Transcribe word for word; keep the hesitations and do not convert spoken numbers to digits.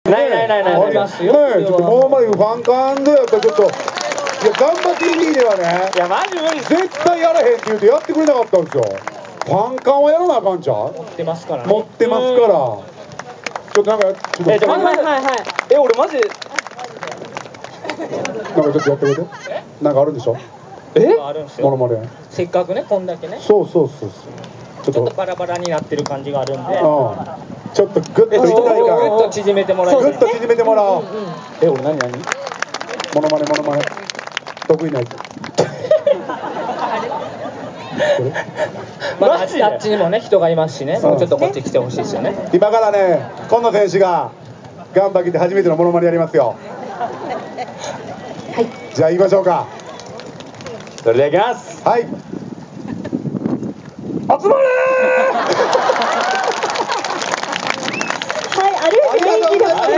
ないないないないありますよ。ね、ちょっとモノマネファンカンでやったらちょっと、いや、ガンバ ティーブイ ではね、 いやマジ無理。 絶対やらへんって言うてやってくれなかったんですよ。ファンカンはやらなあかんちゃう？ 持ってますからね。 持ってますから。ちょっとなんか、ちょっと、 え、じゃあ、 はいはいはいはい。 え、俺マジで。 なんかちょっとやってくれて。なんかあるんでしょ？ え？あるんですよ。 モノマネ。 せっかくね、こんだけね。 そうそうそうそう。ちょっとちょっとバラバラになってる感じがあるんで。 うん。ちょっとグッと一体グッ感。 と縮めてもらえる。 グッと縮めてもらおう。え、俺何何？モノマネモノマネ。得意なやつ。 まあ、あっちあっちにもね、人がいますしね。もうちょっとこっち来てほしいですよね。 今からね、今野選手がガンバ来て初めてのモノマネやりますよ。はい。じゃあ行きましょうか。 それではいきます。 はい。集まれー。 はい、有吉元気ですね。